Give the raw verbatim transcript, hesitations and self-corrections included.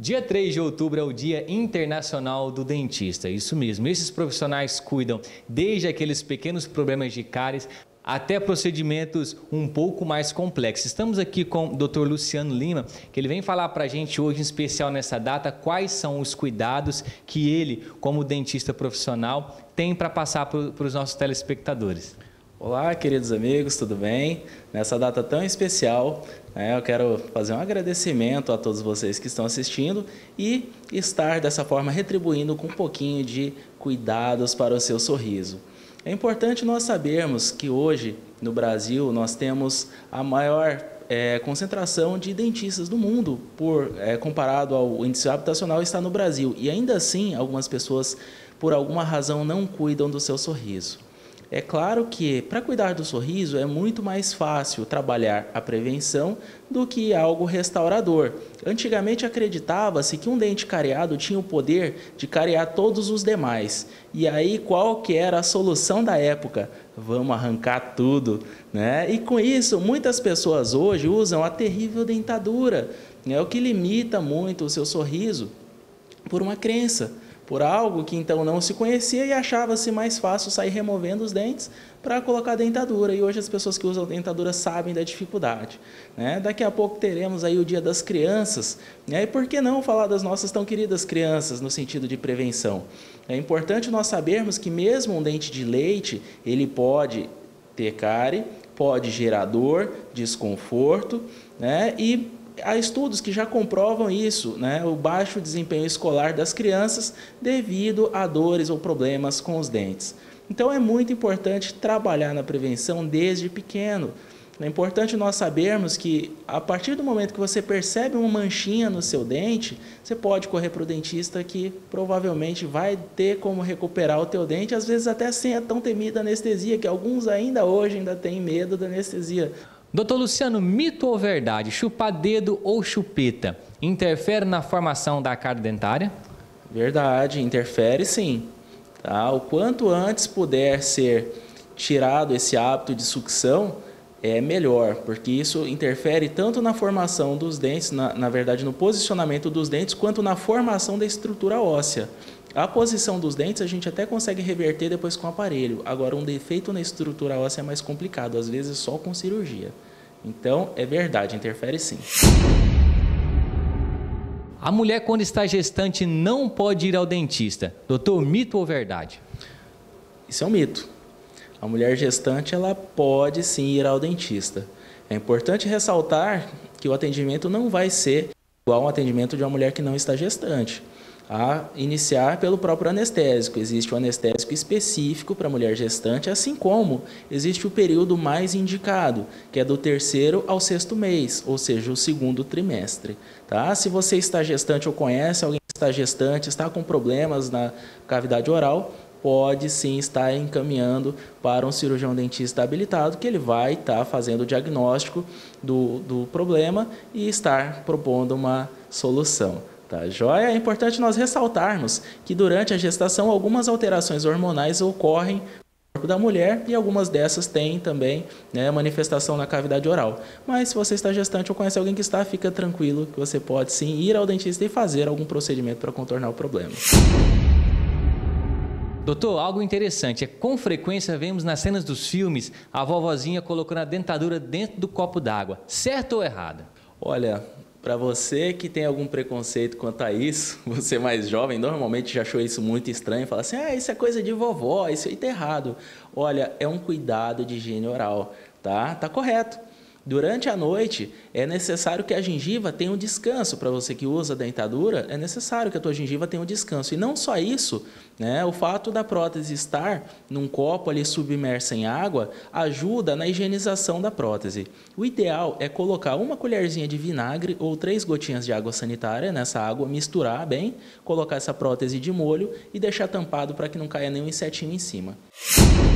Dia três de outubro é o Dia Internacional do Dentista, isso mesmo. Esses profissionais cuidam desde aqueles pequenos problemas de cáries até procedimentos um pouco mais complexos. Estamos aqui com o doutor Luciano Lima, que ele vem falar para a gente hoje, em especial nessa data, quais são os cuidados que ele, como dentista profissional, tem para passar para os nossos telespectadores. Olá, queridos amigos, tudo bem? Nessa data tão especial, né, eu quero fazer um agradecimento a todos vocês que estão assistindo e estar dessa forma retribuindo com um pouquinho de cuidados para o seu sorriso. É importante nós sabermos que hoje no Brasil nós temos a maior é, concentração de dentistas do mundo, por, é, comparado ao índice habitacional está no Brasil, e ainda assim algumas pessoas por alguma razão não cuidam do seu sorriso. É claro que para cuidar do sorriso é muito mais fácil trabalhar a prevenção do que algo restaurador. Antigamente acreditava-se que um dente cariado tinha o poder de cariar todos os demais. E aí qual que era a solução da época? Vamos arrancar tudo, né? E com isso muitas pessoas hoje usam a terrível dentadura, né? O que limita muito o seu sorriso por uma crença, por algo que então não se conhecia e achava-se mais fácil sair removendo os dentes para colocar dentadura. E hoje as pessoas que usam dentadura sabem da dificuldade, né? Daqui a pouco teremos aí o Dia das Crianças, né? E por que não falar das nossas tão queridas crianças no sentido de prevenção? É importante nós sabermos que mesmo um dente de leite, ele pode ter cárie, pode gerar dor, desconforto, né? E há estudos que já comprovam isso, né? O baixo desempenho escolar das crianças devido a dores ou problemas com os dentes. Então é muito importante trabalhar na prevenção desde pequeno. É importante nós sabermos que a partir do momento que você percebe uma manchinha no seu dente, você pode correr para o dentista que provavelmente vai ter como recuperar o teu dente, às vezes até sem a tão temida anestesia, que alguns ainda hoje ainda têm medo da anestesia. Doutor Luciano, mito ou verdade? Chupar dedo ou chupeta interfere na formação da cárie dentária? Verdade, interfere sim. Tá? O quanto antes puder ser tirado esse hábito de sucção, é melhor, porque isso interfere tanto na formação dos dentes, na, na verdade no posicionamento dos dentes, quanto na formação da estrutura óssea. A posição dos dentes a gente até consegue reverter depois com o aparelho. Agora, um defeito na estrutura óssea é mais complicado, às vezes só com cirurgia. Então, é verdade, interfere sim. A mulher, quando está gestante, não pode ir ao dentista. Doutor, mito ou verdade? Isso é um mito. A mulher gestante, ela pode sim ir ao dentista. É importante ressaltar que o atendimento não vai ser igual ao atendimento de uma mulher que não está gestante. A iniciar pelo próprio anestésico. Existe um anestésico específico para a mulher gestante, assim como existe o período mais indicado, que é do terceiro ao sexto mês, ou seja, o segundo trimestre. Tá? Se você está gestante ou conhece alguém que está gestante, está com problemas na cavidade oral, pode sim estar encaminhando para um cirurgião dentista habilitado, que ele vai estar fazendo o diagnóstico do, do problema e estar propondo uma solução. Tá, joia? É importante nós ressaltarmos que durante a gestação algumas alterações hormonais ocorrem no corpo da mulher e algumas dessas têm também, né, manifestação na cavidade oral. Mas se você está gestante ou conhece alguém que está, fica tranquilo que você pode sim ir ao dentista e fazer algum procedimento para contornar o problema. Doutor, algo interessante é que com frequência vemos nas cenas dos filmes a vovozinha colocando a dentadura dentro do copo d'água. Certo ou errado? Olha, para você que tem algum preconceito quanto a isso, você mais jovem, normalmente já achou isso muito estranho, fala assim, ah, isso é coisa de vovó, isso aí tá errado. Olha, é um cuidado de higiene oral, tá? Tá correto. Durante a noite, é necessário que a gengiva tenha um descanso. Para você que usa a dentadura, é necessário que a tua gengiva tenha um descanso. E não só isso, né? O fato da prótese estar num copo ali submersa em água ajuda na higienização da prótese. O ideal é colocar uma colherzinha de vinagre ou três gotinhas de água sanitária nessa água, misturar bem, colocar essa prótese de molho e deixar tampado para que não caia nenhum insetinho em cima.